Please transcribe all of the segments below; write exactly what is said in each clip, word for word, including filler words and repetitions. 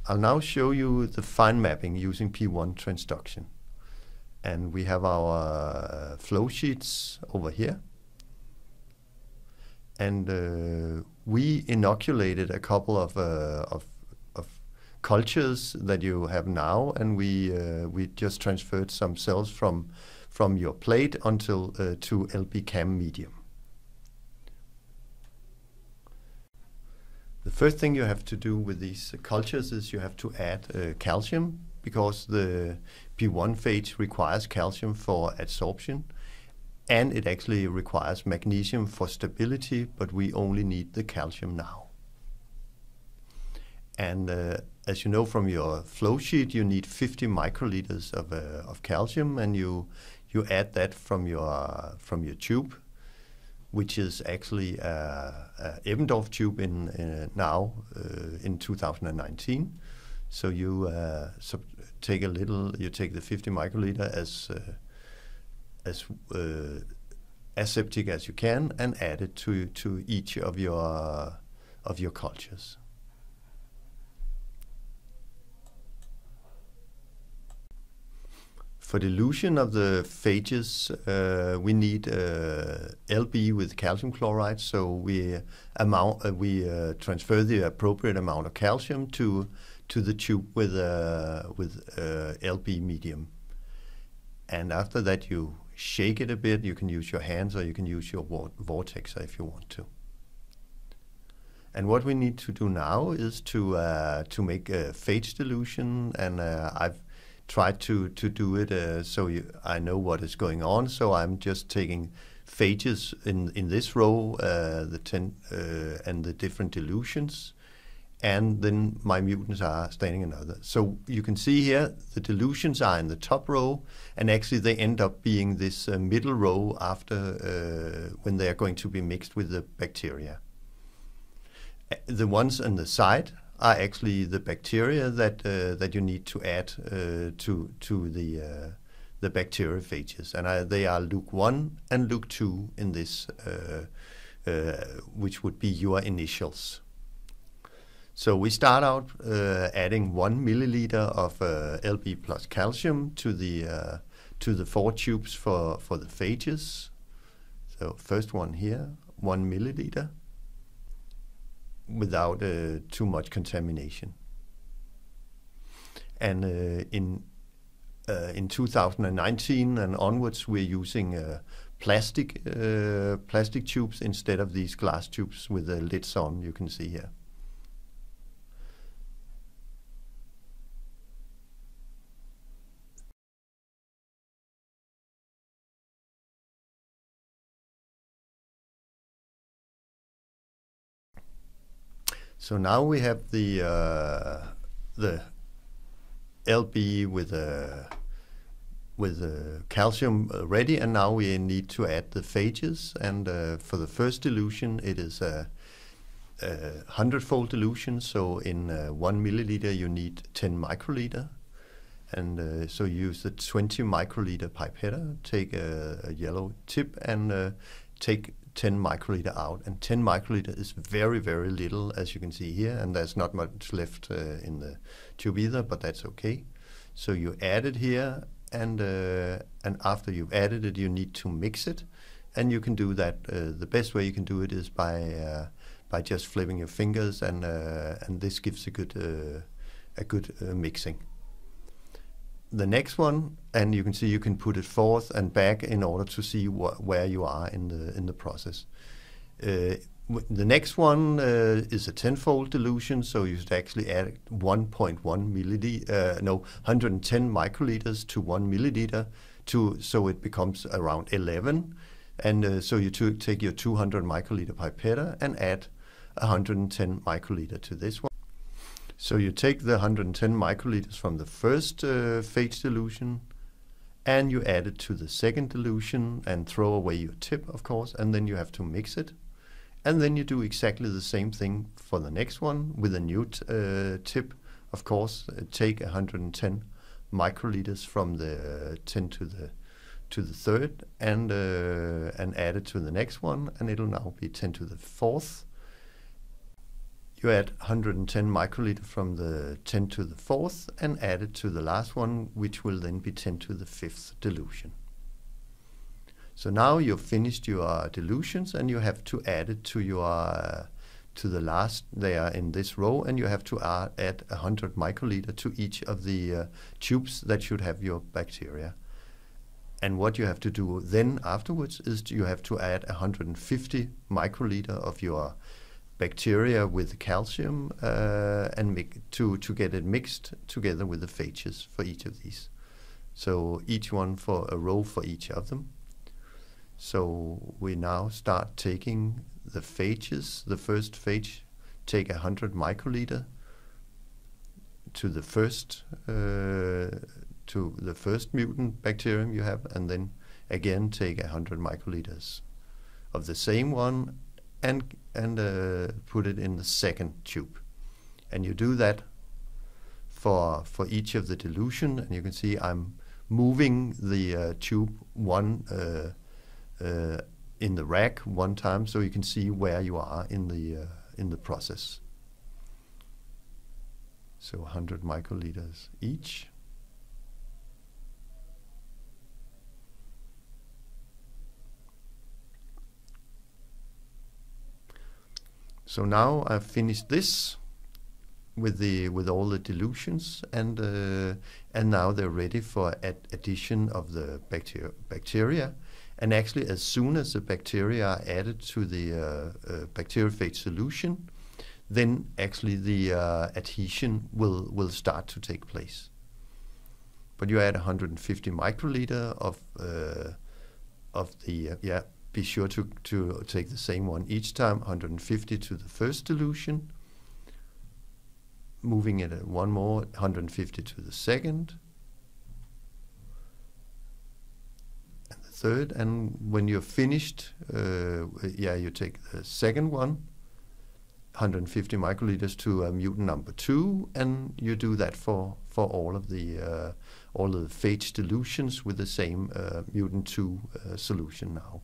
I'll now show you the fine mapping using P one transduction. And we have our flow sheets over here. And uh, we inoculated a couple of, uh, of, of cultures that you have now, and we, uh, we just transferred some cells from, from your plate until uh, to L B CAM medium. The first thing you have to do with these uh, cultures is you have to add uh, calcium, because the P one phage requires calcium for adsorption, and it actually requires magnesium for stability, but we only need the calcium now. And uh, as you know from your flow sheet, you need fifty microliters of, uh, of calcium, and you you add that from your from your tube, which is actually a, a Eppendorf tube in uh, now uh, in two thousand nineteen. So you uh, sub take a little, you take the fifty microliter as uh, as uh, aseptic as you can, and add it to to each of your of your cultures. For dilution of the phages, uh, we need uh, L B with calcium chloride, so we amount uh, we uh, transfer the appropriate amount of calcium to to the tube with uh, with uh, L B medium. And after that, you shake it a bit. You can use your hands, or you can use your vortexer if you want to. And what we need to do now is to uh, to make a phage dilution, and uh, I've tried to to do it uh, so you, I know what is going on. So I'm just taking phages in in this row, uh, the ten uh, and the different dilutions, and then my mutants are standing another. So you can see here the dilutions are in the top row, and actually they end up being this uh, middle row after uh, when they are going to be mixed with the bacteria. The ones on the side are actually the bacteria that uh, that you need to add uh, to to the uh, the bacteriophages, and I, they are Luke one and Luke two in this, uh, uh, which would be your initials. So we start out uh, adding one milliliter of uh, L B plus calcium to the uh, to the four tubes for for the phages. So first one here, one milliliter, without uh, too much contamination. And uh, in uh, in two thousand nineteen and onwards, we're using uh, plastic uh, plastic tubes instead of these glass tubes with the lids on. You can see here. So now we have the uh, the L B with a with a calcium ready, and now we need to add the phages. And uh, for the first dilution, it is a, a hundred-fold dilution. So in uh, one milliliter, you need ten microliter, and uh, so use the twenty microliter pipette. Take a, a yellow tip and uh, take ten microliter out, and ten microliter is very, very little, as you can see here, and there's not much left uh, in the tube either, but that's okay. So you add it here, and uh, and after you've added it, you need to mix it, and you can do that. Uh, the best way you can do it is by uh, by just flipping your fingers, and uh, and this gives a good uh, a good uh, mixing. The next one, and you can see you can put it forth and back in order to see wh where you are in the in the process. Uh, the next one uh, is a tenfold dilution, so you should actually add one point one milliliter, uh, no, one hundred ten microliters to one milliliter, to so it becomes around eleven. And uh, so you take your two hundred microliter pipette and add one hundred ten microliter to this one. So you take the one hundred ten microliters from the first uh, phage dilution, and you add it to the second dilution and throw away your tip, of course, and then you have to mix it. And then you do exactly the same thing for the next one with a new t uh, tip, of course. Uh, take one hundred ten microliters from the uh, ten to the to the third, and uh, and add it to the next one, and it'll now be ten to the fourth. you add one hundred ten microliter from the ten to the fourth and add it to the last one, which will then be ten to the fifth dilution. So now you've finished your dilutions and you have to add it to your uh, to the last there in this row, and you have to add, add one hundred microliter to each of the uh, tubes that should have your bacteria. And what you have to do then afterwards is you have to add one hundred fifty microliter of your bacteria with calcium uh, and make, to, to get it mixed together with the phages for each of these. So each one for a row for each of them. So we now start taking the phages. The first phage, take one hundred microliter to the first uh, to the first mutant bacterium you have, and then again take one hundred microliters of the same one and and uh, put it in the second tube. And you do that for for each of the dilution, and you can see I'm moving the uh, tube one uh, uh, in the rack one time, so you can see where you are in the uh, in the process. So one hundred microliters each. So now I've finished this with the with all the dilutions, and uh, and now they're ready for ad addition of the bacteria. Bacteria, and actually, as soon as the bacteria are added to the uh, uh, bacteriophage solution, then actually the uh, adhesion will will start to take place. But you add one hundred fifty microliter of uh, of the uh, yeah. Be sure to, to take the same one each time, one hundred fifty to the first dilution, moving it at one more, one hundred fifty to the second, and the third, and when you're finished, uh, yeah, you take the second one, one hundred fifty microliters to uh, mutant number two, and you do that for, for all of the uh, all of the phage dilutions with the same uh, mutant two uh, solution now.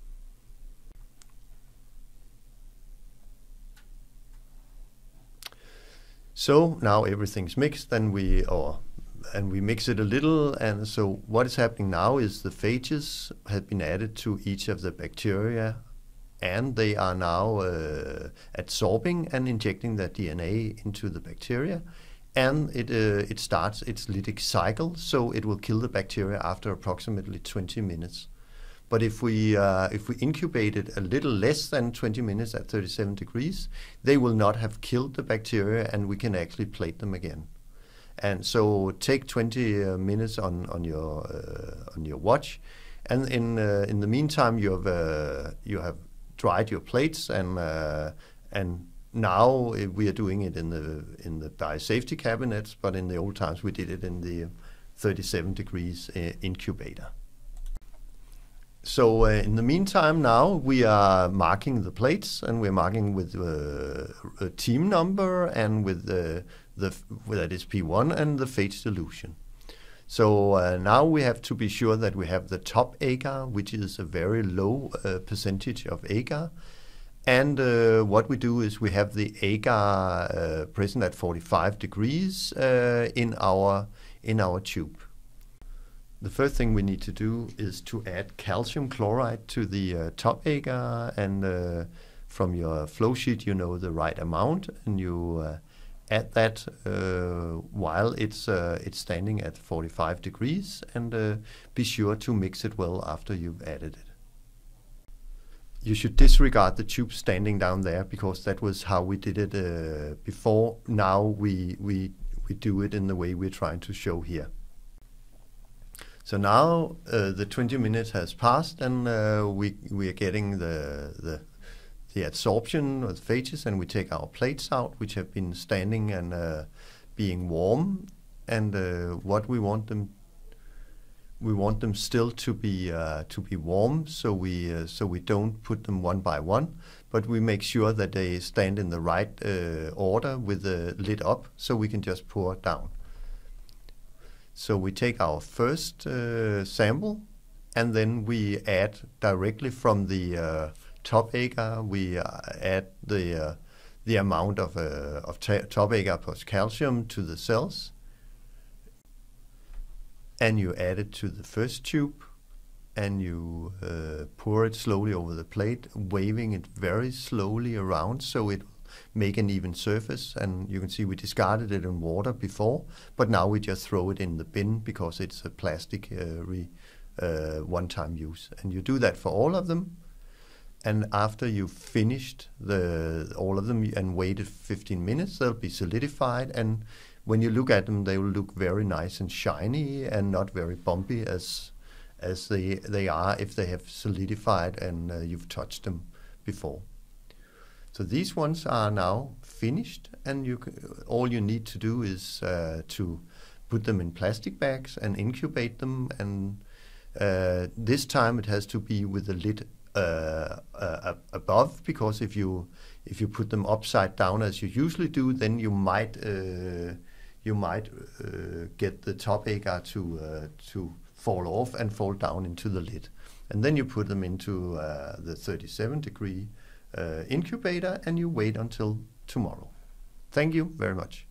So now everything's mixed, and we or and we mix it a little, and so what is happening now is the phages have been added to each of the bacteria, and they are now uh, absorbing and injecting the D N A into the bacteria, and it uh, it starts its lytic cycle, so it will kill the bacteria after approximately twenty minutes. But if we uh, if we incubate it a little less than twenty minutes at thirty-seven degrees, they will not have killed the bacteria, and we can actually plate them again. And so take twenty uh, minutes on on your uh, on your watch, and in uh, in the meantime you have uh, you have dried your plates, and uh, and now we are doing it in the in the biosafety cabinets, but in the old times we did it in the thirty-seven degrees uh, incubator. So uh, in the meantime now we are marking the plates, and we're marking with uh, a team number and with the, the that is P one and the phage dilution. So uh, now we have to be sure that we have the top agar, which is a very low uh, percentage of agar. And uh, what we do is we have the agar uh, present at forty-five degrees uh, in our in our tube. The first thing we need to do is to add calcium chloride to the uh, top agar, and uh, from your flow sheet you know the right amount, and you uh, add that uh, while it's uh, it's standing at forty-five degrees, and uh, be sure to mix it well after you've added it. You should disregard the tube standing down there, because that was how we did it uh, before. Now we we we do it in the way we're trying to show here. So now uh, the twenty minutes has passed, and uh, we we are getting the the the adsorption of the phages, and we take our plates out, which have been standing and uh, being warm, and uh, what we want them we want them still to be uh, to be warm, so we uh, so we don't put them one by one, but we make sure that they stand in the right uh, order with the lid up, so we can just pour down. So we take our first uh, sample, and then we add directly from the uh, top agar. We uh, add the uh, the amount of, uh, of top agar plus calcium to the cells, and you add it to the first tube, and you uh, pour it slowly over the plate, waving it very slowly around so it will make an even surface. And you can see we discarded it in water before, but now we just throw it in the bin because it's a plastic uh, re, uh, one-time use. And you do that for all of them. And after you've finished the all of them and waited fifteen minutes, they'll be solidified. And when you look at them, they will look very nice and shiny and not very bumpy as as they they are if they have solidified and uh, you've touched them before. So these ones are now finished, and you can, all you need to do is uh, to put them in plastic bags and incubate them. And uh, this time it has to be with the lid uh, uh, above, because if you if you put them upside down as you usually do, then you might uh, you might uh, get the top agar to uh, to fall off and fall down into the lid. And then you put them into uh, the thirty-seven degree uh, incubator, and you wait until tomorrow. Thank you very much.